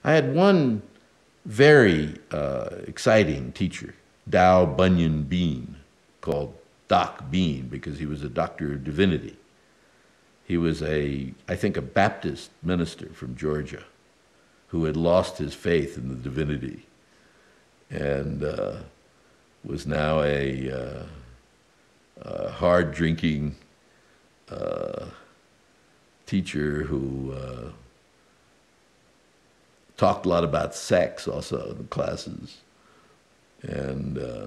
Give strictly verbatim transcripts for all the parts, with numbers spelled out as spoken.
I had one very uh, exciting teacher, Dow Bunyan Beene, called Doc Beene because he was a Doctor of Divinity. He was a, I think, a Baptist minister from Georgia who had lost his faith in the divinity and uh, was now a, uh, a hard-drinking uh, teacher who uh, talked a lot about sex also in the classes. And uh,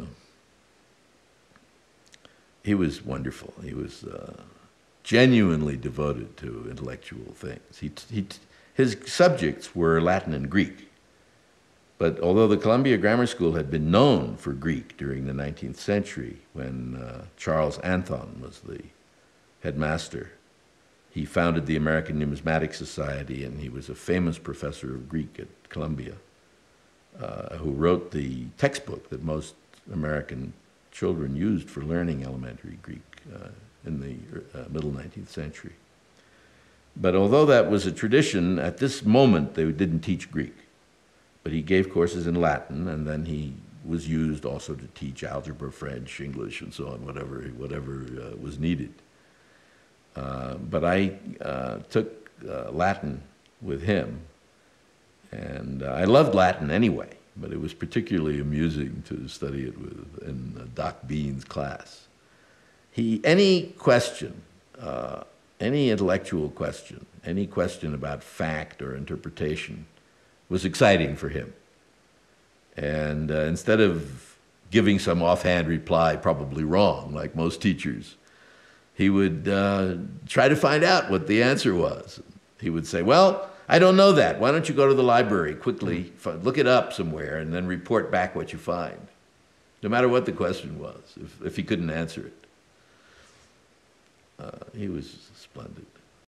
he was wonderful. He was uh, genuinely devoted to intellectual things. He, he, his subjects were Latin and Greek. But although the Columbia Grammar School had been known for Greek during the nineteenth century, when uh, Charles Anthon was the headmaster, he founded the American Numismatic Society, and he was a famous professor of Greek at Columbia, uh, who wrote the textbook that most American children used for learning elementary Greek uh, in the uh, middle nineteenth century. But although that was a tradition, at this moment they didn't teach Greek. But he gave courses in Latin, and then he was used also to teach algebra, French, English, and so on, whatever, whatever uh, was needed. Uh, but I uh, took uh, Latin with him, and uh, I loved Latin anyway, but it was particularly amusing to study it with, in uh, Doc Beene's class. He, any question, uh, any intellectual question, any question about fact or interpretation was exciting for him. And uh, instead of giving some offhand reply, probably wrong, like most teachers, he would uh, try to find out what the answer was. He would say, well, I don't know that. Why don't you go to the library quickly, look it up somewhere, and then report back what you find, no matter what the question was, if, if he couldn't answer it. Uh, he was splendid.